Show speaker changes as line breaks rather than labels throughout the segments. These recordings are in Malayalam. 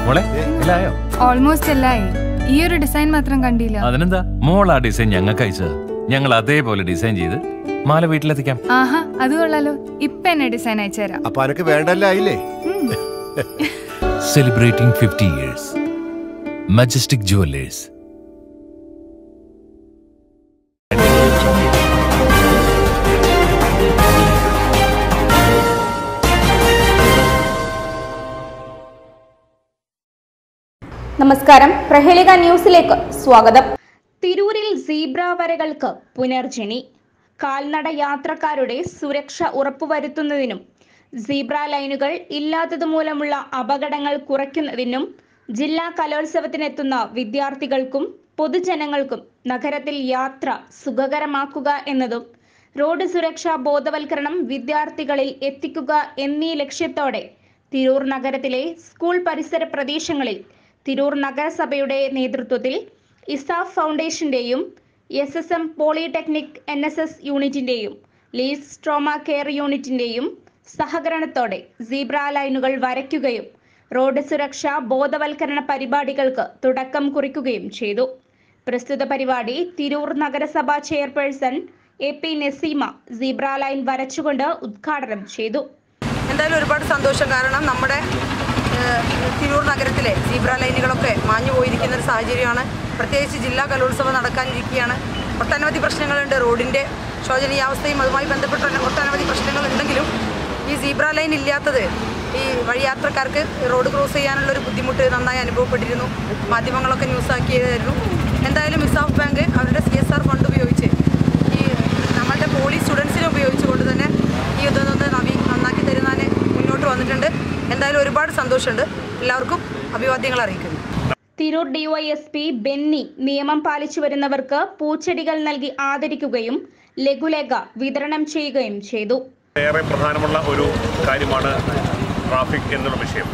ഓൾമോസ്റ്റ് എല്ലായി. ഈ ഒരു ഡിസൈൻ മാത്രം കണ്ടില്ല.
അതിനെന്താ, മോൾ ആ ഡിസൈൻ ഞങ്ങൾക്ക് അയച്ചത്. ഞങ്ങൾ അതേപോലെ ഡിസൈൻ ചെയ്ത് മാല വീട്ടിലെത്തിക്കാം.
ആഹാ, അത് കൊള്ളാലോ. ഇപ്പൊ എന്നെ ഡിസൈൻ അയച്ചുതരാം.
അപ്പൊ അനക്ക് വേണ്ടല്ലേ?
Celebrating 50 years. Majestic Jewelers.
നമസ്കാരം, പ്രഹേളിക ന്യൂസിലേക്ക് സ്വാഗതം. തിരൂരിൽ സീബ്ര വരകൾക്ക് പുനർജനി. കാൽനട യാത്രക്കാരുടെ സുരക്ഷ ഉറപ്പുവരുത്തുന്നതിനും സീബ്ര ലൈനുകൾ ഇല്ലാത്തതുമൂലമുള്ള അപകടങ്ങൾ കുറയ്ക്കുന്നതിനും ജില്ലാ കലോത്സവത്തിനെത്തുന്ന വിദ്യാർത്ഥികൾക്കും പൊതുജനങ്ങൾക്കും നഗരത്തിൽ യാത്ര സുഖകരമാക്കുക എന്നതും റോഡ് സുരക്ഷാ ബോധവൽക്കരണം വിദ്യാർത്ഥികളിൽ എത്തിക്കുക എന്നീ ലക്ഷ്യത്തോടെ തിരൂർ നഗരത്തിലെ സ്കൂൾ പരിസര പ്രദേശങ്ങളിൽ തിരൂർ നഗരസഭയുടെ നേതൃത്വത്തിൽ ഇസാഫ് ഫൗണ്ടേഷന്റെയും SSM പോളിടെക്നിക് NSS യൂണിറ്റിന്റെയും ലീഡ്സ് ട്രോമ കെയർ യൂണിറ്റിന്റെയും സഹകരണത്തോടെ സീബ്ര ലൈനുകൾ വരയ്ക്കുകയും റോഡ് സുരക്ഷാ ബോധവൽക്കരണ പരിപാടികൾക്ക് തുടക്കം കുറിക്കുകയും ചെയ്തു. പ്രസ്തുത പരിപാടി തിരൂർ നഗരസഭാ chairperson AP Naseema zebra line വരച്ചുകൊണ്ട് ഉദ്ഘാടനം ചെയ്തു.
എന്തായാലും ഒരുപാട് സന്തോഷം. കാരണം നമ്മുടെ തിരൂർ നഗരത്തിലെ സീബ്ര ലൈനുകളൊക്കെ മാഞ്ഞു പോയിരിക്കുന്ന ഒരു സാഹചര്യമാണ്. പ്രത്യേകിച്ച് ജില്ലാ കലോത്സവം നടക്കാനിരിക്കുകയാണ്. ഒട്ടനവധി പ്രശ്നങ്ങളുണ്ട്. റോഡിൻ്റെ ശോചനീയാവസ്ഥയും അതുമായി ബന്ധപ്പെട്ട ഒട്ടനവധി പ്രശ്നങ്ങളുണ്ടെങ്കിലും ഈ സീബ്ര ലൈൻ ഇല്ലാത്തത് ഈ വഴിയാത്രക്കാർക്ക് റോഡ് ക്രോസ് ചെയ്യാനുള്ളൊരു ബുദ്ധിമുട്ട് നന്നായി അനുഭവപ്പെട്ടിരുന്നു. മാധ്യമങ്ങളൊക്കെ ന്യൂസാക്കിയതായിരുന്നു. എന്തായാലും ഇസാഫ് ബാങ്ക് അവരുടെ CSR ഫണ്ട് ഉപയോഗിച്ച് ഈ നമ്മളുടെ പോളി സ്റ്റുഡൻസിനെ ഉപയോഗിച്ചുകൊണ്ട് തന്നെ ഈ ഇതൊന്ന് നന്നാക്കി തരുന്നതിന് മുന്നോട്ട് വന്നിട്ടുണ്ട്. എന്തായാലും ഒരുപാട് സന്തോഷമുണ്ട്. എല്ലാവർക്കും അഭിവാദ്യങ്ങൾ അറിയിക്കുന്നു.
തിരൂർ DYSP ബെന്നി നിയമം പാലിച്ചു വരുന്നവർക്ക് പൂച്ചെടികൾ നൽകി ആദരിക്കുകയും ലഘുലേഖ വിതരണം ചെയ്യുകയും ചെയ്തു.
ഏറെ പ്രധാനമുള്ള ഒരു കാര്യമാണ് ട്രാഫിക് എന്നുള്ള വിഷയം.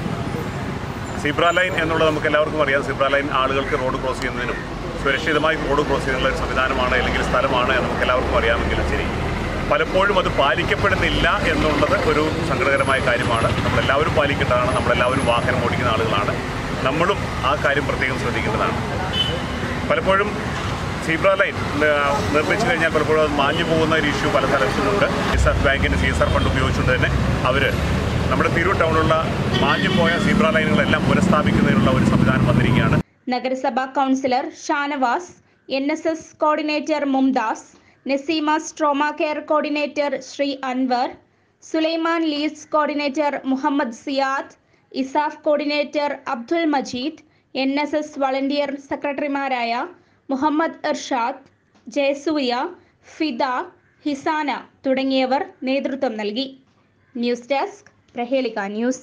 സീബ്ര ലൈൻ എന്നുള്ളത് നമുക്ക് എല്ലാവർക്കും അറിയാം. സീബ്ര ലൈൻ ആളുകൾക്ക് റോഡ് ക്രോസ് ചെയ്യുന്നതിനും സുരക്ഷിതമായി റോഡ് ക്രോസ് ചെയ്യുന്നുള്ള ഒരു സംവിധാനമാണ് അല്ലെങ്കിൽ സ്ഥലമാണ് എന്ന് നമുക്ക് എല്ലാവർക്കും അറിയാമെങ്കിലും ശരി, പലപ്പോഴും അത് പാലിക്കപ്പെടുന്നില്ല എന്നുള്ളത് ഒരു സങ്കടകരമായ കാര്യമാണ്. നമ്മളെല്ലാവരും പാലിക്കേണ്ടതാണ്. നമ്മളെല്ലാവരും വാഹനം ഓടിക്കുന്ന ആളുകളാണ്. നമ്മളും ആ കാര്യം പ്രത്യേകം ശ്രദ്ധിക്കേണ്ടതാണ്. പലപ്പോഴും സീബ്ര ലൈൻ നിർമ്മിച്ചു കഴിഞ്ഞാൽ പലപ്പോഴും അത് മാഞ്ഞു പോകുന്ന ഒരു ഇഷ്യൂ പല സ്ഥലത്തുമുണ്ട്. ഇസാഫ് ബാങ്കിൻ്റെ CSR ഫണ്ട് ഉപയോഗിച്ചുകൊണ്ട് തന്നെ അവർ നമ്മുടെ തിരൂർ ടൗണിലുള്ള മാഞ്ഞു പോയ സീബ്ര ലൈനുകളെല്ലാം പുനഃസ്ഥാപിക്കുന്നതിനുള്ള ഒരു സംവിധാനം വന്നിരിക്കുകയാണ്.
നഗരസഭാ councillor Shanavas, NSS coordinator Mumtaz, നസീമാസ് trauma care coordinator Shri Anwar, Sulaiman leads coordinator Muhammad Siyad, ESAF coordinator Abdul Majeed, NSS volunteer സെക്രട്ടറിമാരായ മുഹമ്മദ് ഇർഷാദ്, ജയസൂയ, ഫിദ, ഹിസാന തുടങ്ങിയവർ നേതൃത്വം നൽകി. News desk, Prahelika news.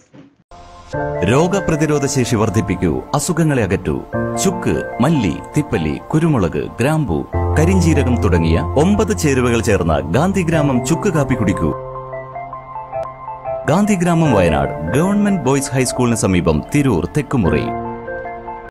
രോഗപ്രതിരോധ ശേഷി വർദ്ധിപ്പിക്കൂ, അസുഖങ്ങളെ അകറ്റൂ. ചുക്ക്, മല്ലി, തിപ്പല്ലി, കുരുമുളക്, ഗ്രാമ്പു, കരിഞ്ജീരകം തുടങ്ങിയ 9 ചേരുവകൾ ചേർന്ന ഗാന്ധിഗ്രാമം ചുക്ക് കാപ്പി കുടിക്കൂ. ഗാന്ധിഗ്രാമം, വയനാട് ഗവൺമെന്റ് ബോയ്സ് ഹൈസ്കൂളിന് സമീപം, തിരൂർ തെക്കുമുറി.